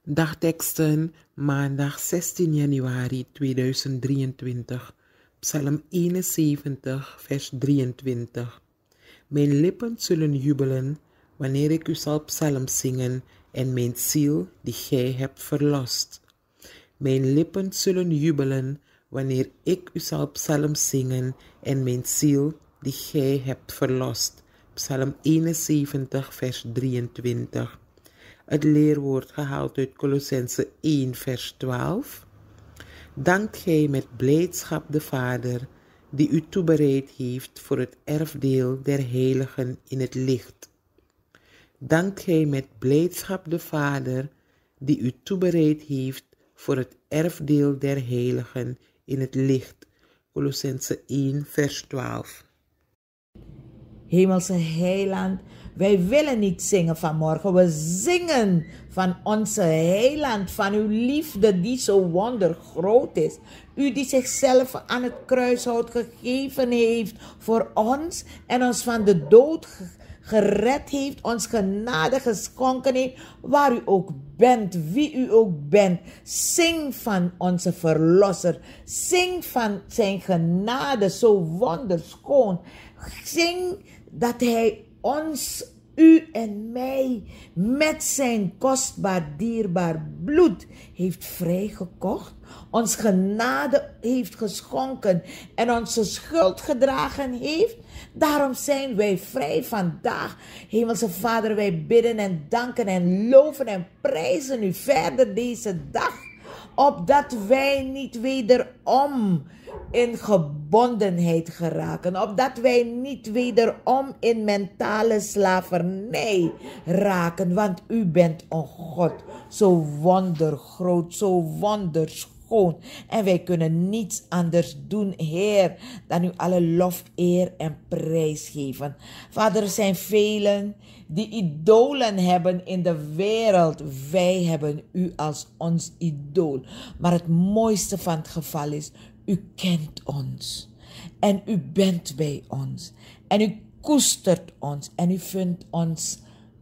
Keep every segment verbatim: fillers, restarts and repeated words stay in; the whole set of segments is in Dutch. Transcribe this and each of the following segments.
Dagteksten maandag zestien januari tweeduizend drieëntwintig, Psalm eenenzeventig, vers drieëntwintig. Mijn lippen zullen jubelen wanneer ik u zal psalms zingen en mijn ziel die gij hebt verlost. Mijn lippen zullen jubelen wanneer ik u zal psalms zingen en mijn ziel die gij hebt verlost. Psalm eenenzeventig, vers drieëntwintig. Het leerwoord gehaald uit Kolossenzen één, vers twaalf. Dankt gij met blijdschap de Vader, die u toebereid heeft voor het erfdeel der heiligen in het licht. Dankt gij met blijdschap de Vader, die u toebereid heeft voor het erfdeel der heiligen in het licht. Kolossenzen één, vers twaalf. Hemelse Heiland, wij willen niet zingen vanmorgen. We zingen van onze Heiland, van uw liefde die zo wondergroot is. U die zichzelf aan het kruishout gegeven heeft voor ons en ons van de dood gered heeft, ons genade geschonken heeft, waar u ook bent, wie u ook bent. Zing van onze Verlosser. Zing van zijn genade, zo wonderschoon. Zing dat hij ons, u en mij, met zijn kostbaar dierbaar bloed heeft vrijgekocht, ons genade heeft geschonken en onze schuld gedragen heeft. Daarom zijn wij vrij vandaag. Hemelse Vader, wij bidden en danken en loven en prijzen u verder deze dag, opdat wij niet wederom in gebondenheid geraken, opdat wij niet wederom in mentale slavernij raken, want u bent een God zo wondergroot, zo wonderschoon, en wij kunnen niets anders doen, Heer, dan u alle lof, eer en prijs geven. Vader, er zijn velen die idolen hebben in de wereld. Wij hebben u als ons idool. Maar het mooiste van het geval is, u kent ons en u bent bij ons en u koestert ons en u vindt ons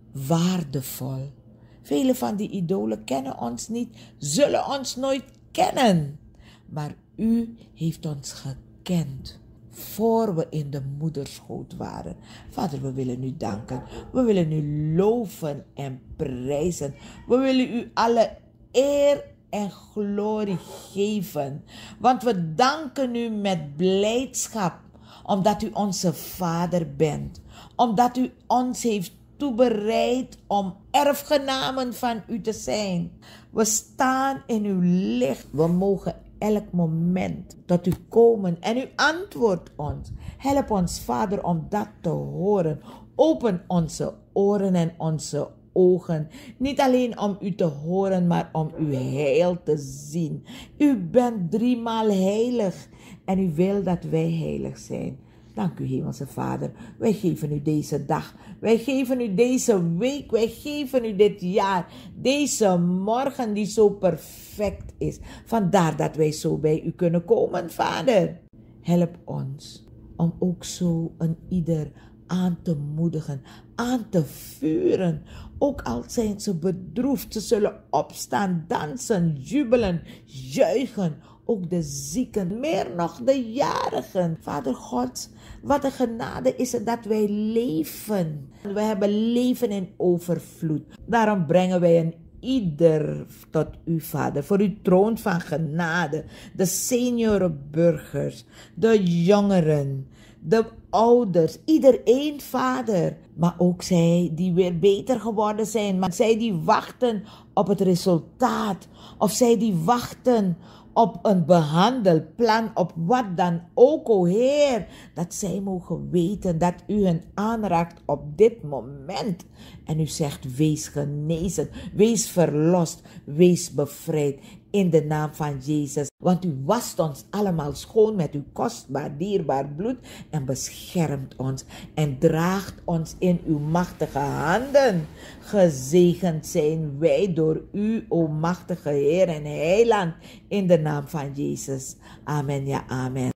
waardevol. Vele van die idolen kennen ons niet, zullen ons nooit kennen, maar u heeft ons gekend voor we in de moederschoot waren. Vader, we willen u danken, we willen u loven en prijzen, we willen u alle eer en glorie geven. Want we danken u met blijdschap, omdat u onze Vader bent. Omdat u ons heeft toebereid om erfgenamen van u te zijn. We staan in uw licht. We mogen elk moment tot u komen en u antwoordt ons. Help ons, Vader, om dat te horen. Open onze oren en onze ogen, niet alleen om u te horen, maar om uw heil te zien. U bent driemaal heilig en u wil dat wij heilig zijn. Dank u, Hemelse Vader. Wij geven u deze dag, wij geven u deze week, wij geven u dit jaar, deze morgen die zo perfect is. Vandaar dat wij zo bij u kunnen komen, Vader. Help ons om ook zo een ieder aan te moedigen, aan te vuren. Ook al zijn ze bedroefd, ze zullen opstaan, dansen, jubelen, juichen. Ook de zieken, meer nog de jarigen. Vader God, wat een genade is het dat wij leven. We hebben leven in overvloed. Daarom brengen wij een ieder tot u, Vader, voor uw troon van genade. De seniorenburgers, de jongeren, de ouders, iedereen, Vader. Maar ook zij die weer beter geworden zijn, maar zij die wachten op het resultaat, of zij die wachten op een behandelplan, op wat dan ook, o Heer, dat zij mogen weten dat u hen aanraakt op dit moment. En u zegt, wees genezen, wees verlost, wees bevrijd in de naam van Jezus. Want u wast ons allemaal schoon met uw kostbaar, dierbaar bloed en beschermt ons en draagt ons in uw machtige handen. Gezegend zijn wij door u, o machtige Heer en Heiland, in de naam van Jezus. Amen, ja, amen.